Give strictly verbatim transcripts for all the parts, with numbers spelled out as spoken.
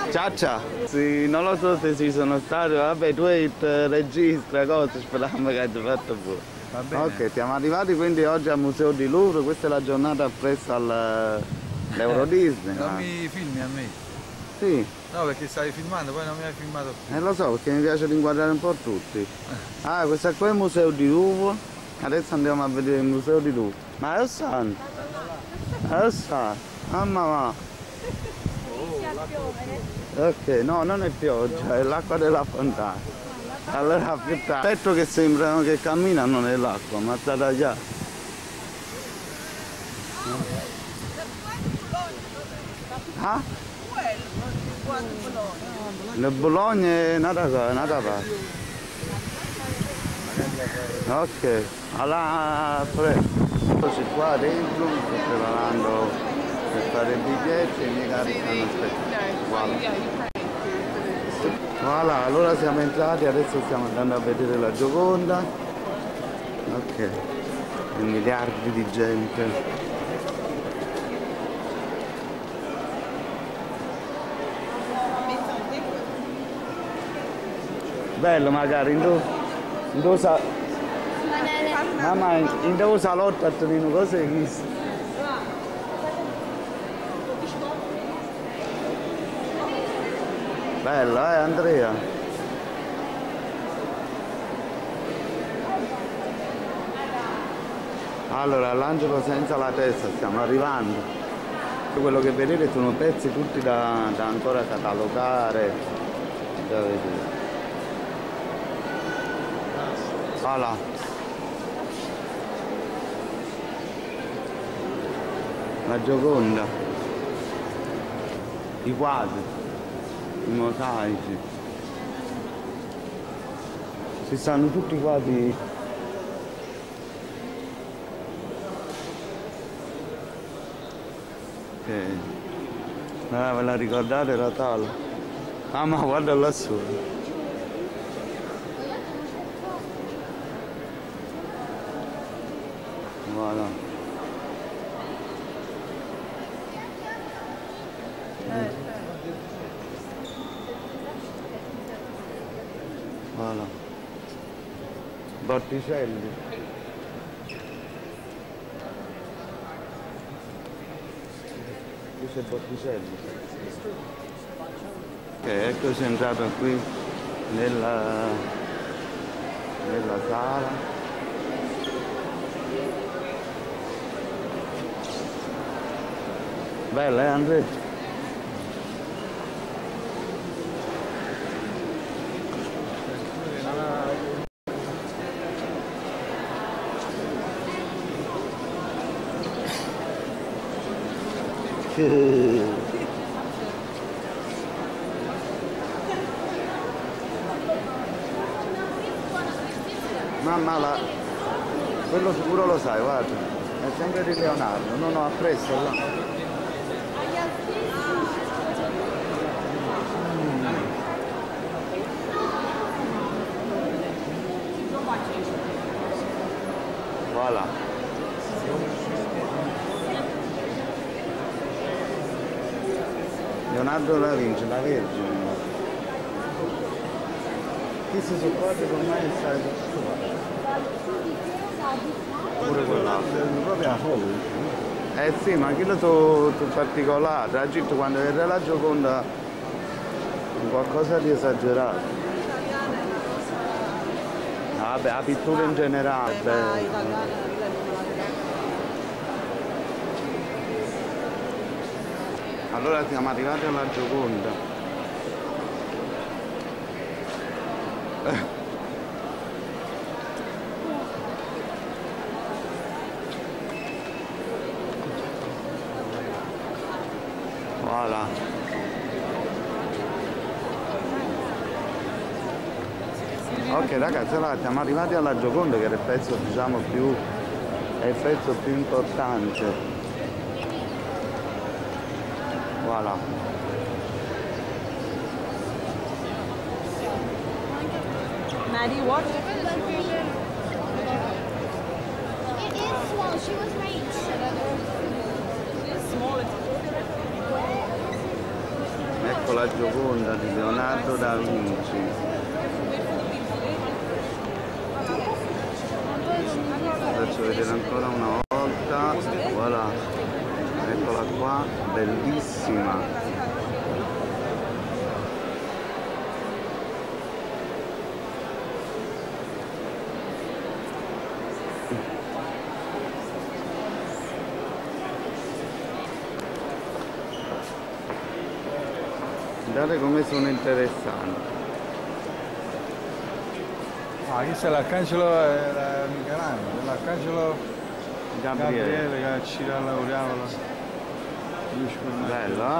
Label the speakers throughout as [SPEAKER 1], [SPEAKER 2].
[SPEAKER 1] Ciao. Sì, non lo so se ci sono stato, vabbè tweet, registra, cose, speriamo che abbia fatto pure.
[SPEAKER 2] Va bene.
[SPEAKER 1] Ok, siamo arrivati quindi oggi al Museo di Louvre, questa è la giornata appresso all'Euro Disney.
[SPEAKER 2] Non
[SPEAKER 1] ah.
[SPEAKER 2] mi filmi a me?
[SPEAKER 1] Sì.
[SPEAKER 2] No, perché stavi filmando, poi non mi hai filmato più.
[SPEAKER 1] Eh lo so, perché mi piace inquadrare un po' tutti. Ah, questo qua è il Museo di Louvre, adesso andiamo a vedere il Museo di Louvre. Ma è San? È San? Mamma mia. Ok, no, non è pioggia, è l'acqua della fontana. Allora più tardi. Aspetto che sembrano che camminano nell'acqua, ma sta da già. Ah? Le Bologna è nata qua, è nata qua. Ok, allora prego. Qua dentro sto preparando per fare i biglietti e i miei cari stanno aspettando. Voilà. Voilà, allora siamo entrati, adesso stiamo andando a vedere la Gioconda. Ok, e miliardi di gente. Bello magari, in dove, in dove sa... Mamma, in dove salotto a Torino, cosa hai visto? Bello, eh Andrea? Allora, l'angelo senza la testa, stiamo arrivando. Quello che vedete sono pezzi tutti da, da ancora catalogare, da vedere. Voilà. La Gioconda, i quadri, i mosaici, ci stanno tutti i quadri. Ok, ma ve la ricordate la tavola? Ah ma guarda lassù. Voilà. Voilà. Botticelli. Questo è Botticelli. Ok, eccoci entrato qui nella, nella sala. Bella, eh Andrea? Mamma, la... quello sicuro lo sai, guarda, è sempre di Leonardo, no no, appresso là. Mm. Voilà. Leonardo da Vinci, la Vergine. Chi si soccorre ormai è stato pure quell'altro. Proprio a fuoco. Eh sì, ma quello sono particolari. A Egitto quando vede la Gioconda qualcosa di esagerato. Vabbè, la pittura in generale. Allora siamo arrivati alla Gioconda. Voilà. Ok ragazzi, allora siamo arrivati alla Gioconda che era il pezzo diciamo più, è il pezzo più importante. Voilà.
[SPEAKER 3] Maddie, what?
[SPEAKER 4] It is small. She was right.
[SPEAKER 3] It is small.
[SPEAKER 1] la Gioconda di Leonardo da Vinci. Faccio vedere ancora una volta. Voilà, eccola qua, bellissima. Guardate come sono interessanti.
[SPEAKER 2] Ah, questo è l'arcangelo eh, la Michelangelo, l'arcangelo
[SPEAKER 1] Gabriele.
[SPEAKER 2] Gabriele che ci lauriamo.
[SPEAKER 1] Bello, eh?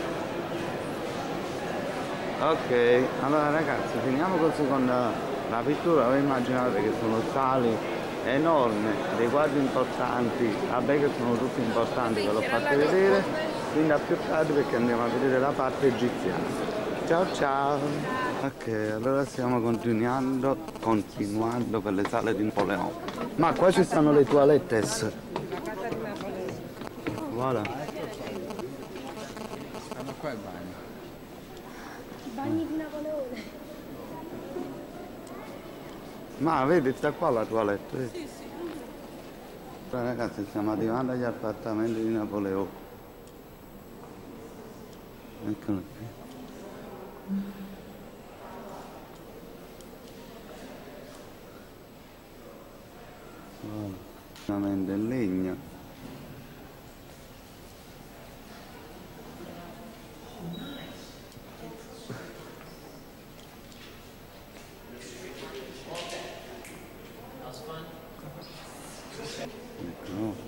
[SPEAKER 1] Ok, allora ragazzi, finiamo così con la pittura. Voi immaginate che sono sali enormi, dei quadri importanti, vabbè che sono tutti importanti, ve l'ho fatti vedere. Quindi a più tardi perché andiamo a vedere la parte egiziana. Ciao ciao! Ok, allora stiamo continuando, continuando per le sale di Napoleone. Ma qua ci stanno le toilettes. Voilà.
[SPEAKER 2] Stanno qua i bagni.
[SPEAKER 4] I bagni di Napoleone.
[SPEAKER 1] Ma vedi, sta qua la toilette. Vedi? Sì, sì. Allora, ragazzi, stiamo arrivando agli appartamenti di Napoleone. Eccolo qui. Veramente in legno. Ecco.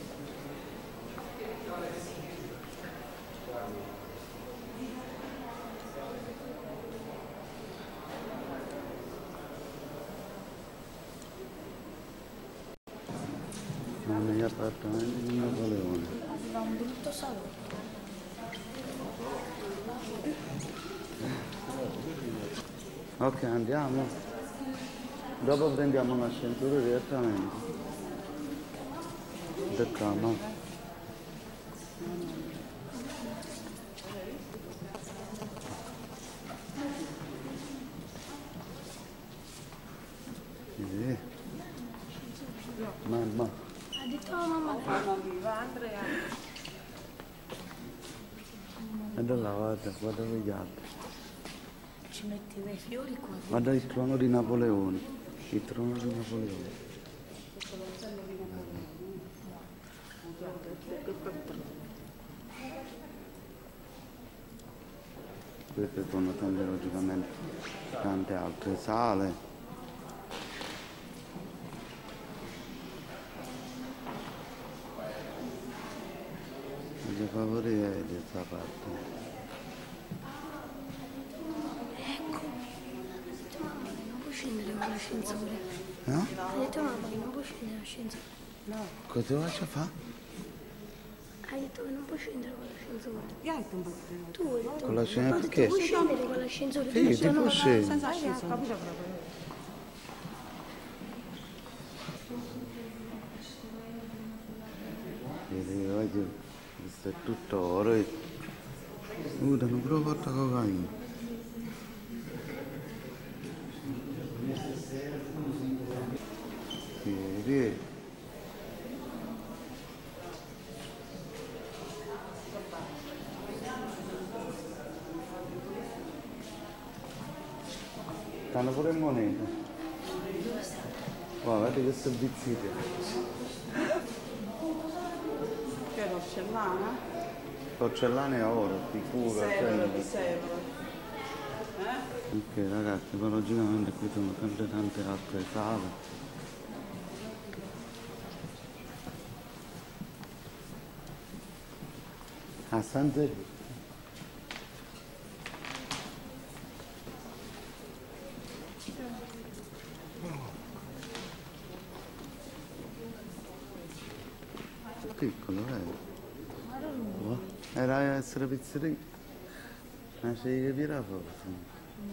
[SPEAKER 1] Negli appartamenti di Napoleone.
[SPEAKER 4] Aveva un brutto salotto.
[SPEAKER 1] Ok, andiamo. Dopo prendiamo un ascensore direttamente. Deccamo. Sì. Mamma.
[SPEAKER 4] Ha detto la mamma.
[SPEAKER 3] Mamma viva, Andrea.
[SPEAKER 1] E da là, guarda, guarda gli altri.
[SPEAKER 4] Ci metteva i fiori qua.
[SPEAKER 1] Guarda il trono di Napoleone. Il trono di Napoleone. Queste sono tante, logicamente, tante altre sale. Voglio favorire questa parte.
[SPEAKER 4] Ecco. Mamma, non può scendere con l'ascensore.
[SPEAKER 1] No?
[SPEAKER 4] Ha detto mamma che non può scendere l'ascensore. No.
[SPEAKER 1] Cosa faccio fare?
[SPEAKER 4] Hai detto che non può scendere con l'ascensore.
[SPEAKER 3] Chi hai combattuto?
[SPEAKER 4] Tu hai detto
[SPEAKER 1] Con l'ascensore
[SPEAKER 4] che
[SPEAKER 1] perché?
[SPEAKER 4] puoi scendere con l'ascensore.
[SPEAKER 1] Sì, ti può scendere.
[SPEAKER 3] Senza ascensore. Capito proprio.
[SPEAKER 1] Vedi, voglio, questo è tutto oro. Uh, danno pure porta cocaina. Sì, vedi. Stanno pure in moneta. Guarda, vedi questo bizzito.
[SPEAKER 3] Che è porcellana?
[SPEAKER 1] Porcellane e oro, sicuro.
[SPEAKER 3] sei
[SPEAKER 1] cioè-
[SPEAKER 3] euro, sei euro. Eh?
[SPEAKER 1] Ok ragazzi, poi logicamente qui sono sempre tante altre sale. A San Zero. Piccolo, vero? Era essere pizzeria. Ma c'è che capire forse.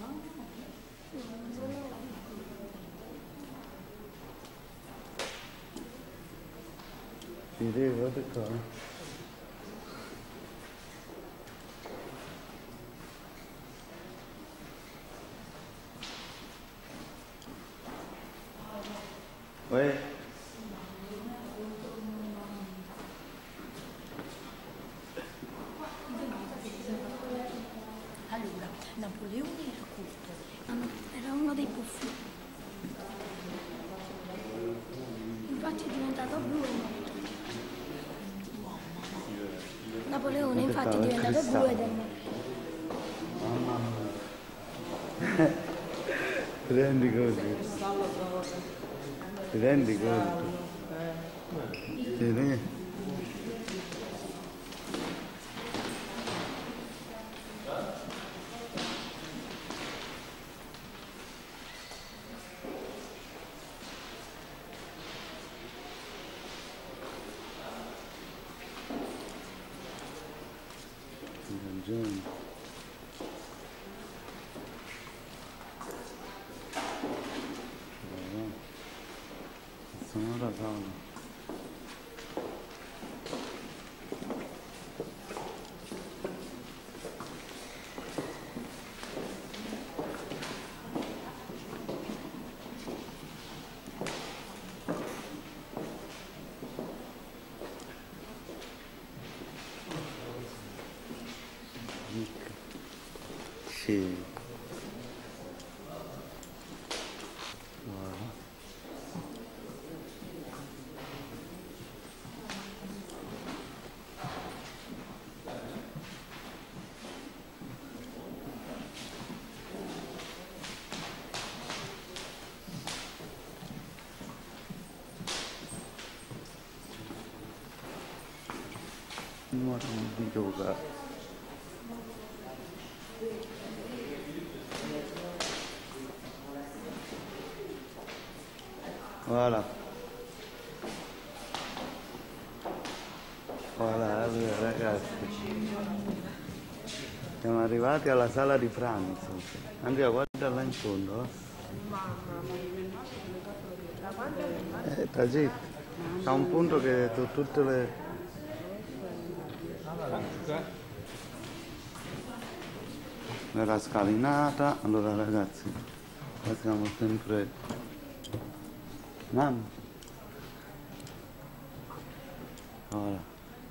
[SPEAKER 1] Ti devo, guarda qua. Uè.
[SPEAKER 4] Allora, Napoleone era culto, era uno dei più figli. Infatti è diventato blu e morto. Napoleone infatti è diventato blu ed è morto.
[SPEAKER 1] Mamma mia. Ti rendi conto? Ti rendi conto? Ti rendi? Hai ragione. Sono da Paolo. Sì. Guarda. Non di yoga. Voilà. Voilà, ragazzi. Siamo arrivati alla sala di pranzo. Andrea, guarda là in fondo. Eh. Eh, tragitto. C'è un punto che tu- tutte le... la scalinata. Allora ragazzi, qua siamo sempre... Mamma. Ora.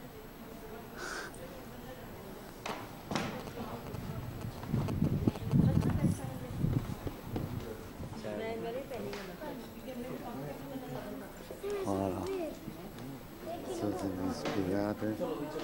[SPEAKER 1] Ora. So se vi spiegate.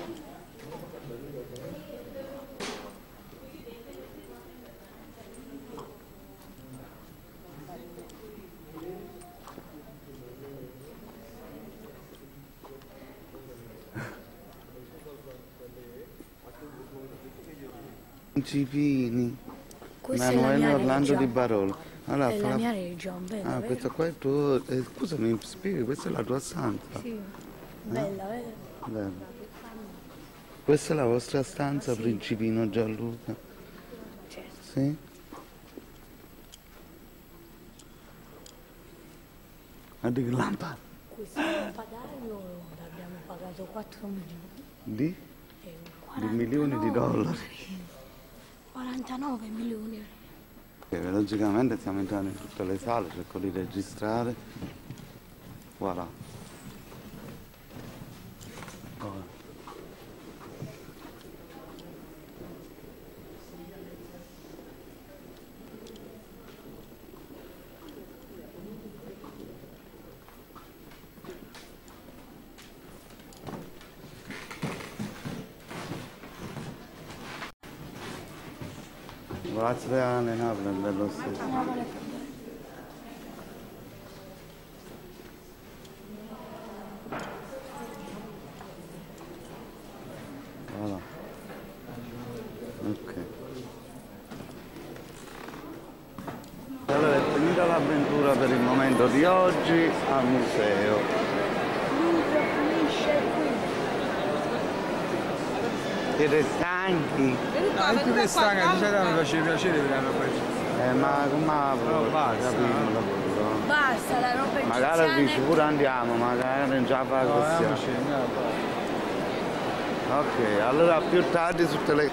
[SPEAKER 1] Principini.
[SPEAKER 4] Questa è la
[SPEAKER 1] Emanuele
[SPEAKER 4] mia
[SPEAKER 1] Orlando
[SPEAKER 4] religione.
[SPEAKER 1] di Barolo. Allora,
[SPEAKER 4] È
[SPEAKER 1] fa
[SPEAKER 4] la
[SPEAKER 1] la-
[SPEAKER 4] mia religione, bella,
[SPEAKER 1] Ah,
[SPEAKER 4] vero?
[SPEAKER 1] questo qua è il tuo... eh, scusami, mi spieghi, questa è la tua stanza.
[SPEAKER 4] Sì, bella, vero?
[SPEAKER 1] Bello. Questa è la vostra stanza, Principino Gianluca?
[SPEAKER 4] Certo.
[SPEAKER 1] Sì? Guarda che lampada.
[SPEAKER 4] Questo lampadario l'abbiamo pagato quattro milioni.
[SPEAKER 1] Di?
[SPEAKER 4] E
[SPEAKER 1] Di milioni di dollari.
[SPEAKER 4] quarantanove milioni.
[SPEAKER 1] E logicamente stiamo entrando in tutte le sale, cerco di registrare. Voilà. Voilà. Palazzo Reale Napoli è bello stesso. Voilà. Ok. Allora è finita l'avventura per il momento di oggi al museo. Siete stanchi?
[SPEAKER 2] No, è più che stanca, di solito mi faceva piacere vedere la roba.
[SPEAKER 1] Eh ma come
[SPEAKER 2] Però basta,
[SPEAKER 1] capito
[SPEAKER 2] no?
[SPEAKER 1] il lavoro?
[SPEAKER 4] Basta la roba
[SPEAKER 1] Magari
[SPEAKER 4] egiziana.
[SPEAKER 1] dici pure andiamo, magari non ce la fa
[SPEAKER 2] No,
[SPEAKER 1] così.
[SPEAKER 2] andiamoci, andiamo.
[SPEAKER 1] Ok, allora più tardi su tele...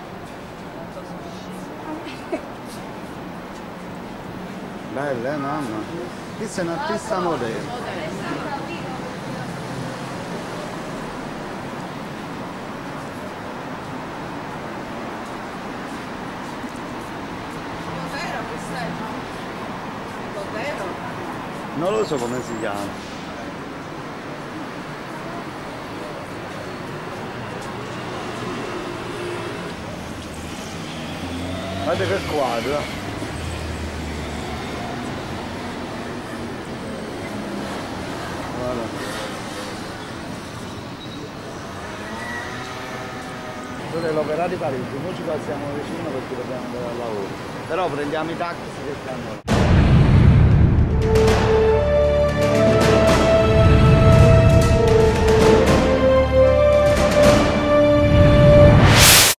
[SPEAKER 1] Bella, eh, mamma? Questa è un artista moderno. Non lo so come si chiama. Guarda che quadro. Guarda. Questo è l'opera di Parigi, noi ci passiamo vicino perché dobbiamo andare al lavoro. Però prendiamo i taxi che stanno là.